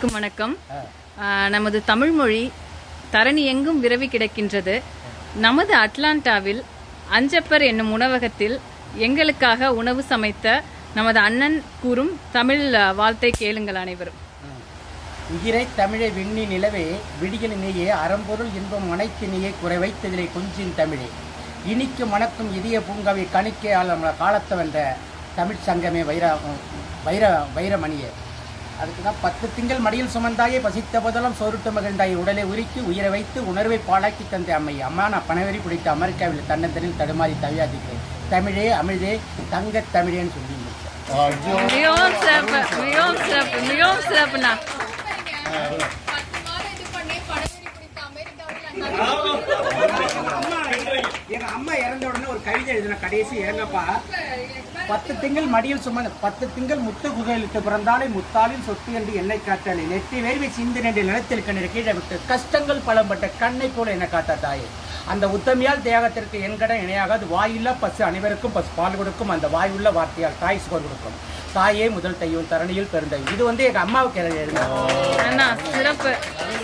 அனைவருக்கும் வணக்கம். நமது தமிழ்மொழி தரணி எங்கும் விரவி கிடக்கின்றது. நமது அட்லாண்டாவில் அஞ்சப்பர் என்னும் உணவகத்தில் எங்களுக்காக உணவு சமைத்த நமது அண்ணன் கூறும் தமிழ் வாழ்த்தை கேளுங்கள் அனைவரும். உயிரை தமிழை விண்ணி நிலவே விடியலினையே அறம்பொருள் இன்பம் அனைத்தினையே குறை வைத்ததிலே கொஞ்சின் தமிழே இனிக்கு மணக்கும் இதய பூங்காவை கணிக்கையால் காலத்தவென்ற தமிழ் சங்கமே வைரமணியே. அதுக்கு தான் 10 திங்கள் மடியில் சுமந்தாயே பசித்த போதெல்லாம் சோறுட்டு மகிழ்ந்தாய் உடலை உருக்கி உயிரை வைத்து உணர்வை பாழாக்கி தந்த அம்மை அம்மா நான் பணவெறி பிடித்த அமெரிக்காவில் தன்னந்தனில் தடுமாறி தவியாதிக்கிறேன் தமிழே அமிழ்தே தங்க தமிழேன்னு சொல்லி மிகவும் சிறப்பு, மிகவும் சிறப்பு, மிகவும் சிறப்புண்ணா. எங்க அம்மா இறந்த உடனே ஒரு கவிதை எழுதின கடைசி எங்கப்பா 10 திங்கள் மடியில் சுமந்த 10 திங்கள் முத்து குகையிலிட்டு பிறந்தாலே முத்தாலில் சொத்து என்று என்னை காத்தாலே நெற்றி வேர்வை சிந்து நின்று நிலத்தில் கண்ணீர் கீழே விட்டு கஷ்டங்கள் பலம்பட்ட கண்ணை போல என்னை காத்த தாயே. அந்த உத்தமியால் தியாகத்திற்கு என் கடன் இணையாகாது. வாயில்லா பசு அனைவருக்கும் பசு பால் கொடுக்கும். அந்த வாயுள்ள வார்த்தையால் தாய் சுகர் கொடுக்கும். தாயே முதல் தையும் தரணியில் பெருந்தையும். இது எங்க அம்மாவுக்கு எழுதின சிறப்பு.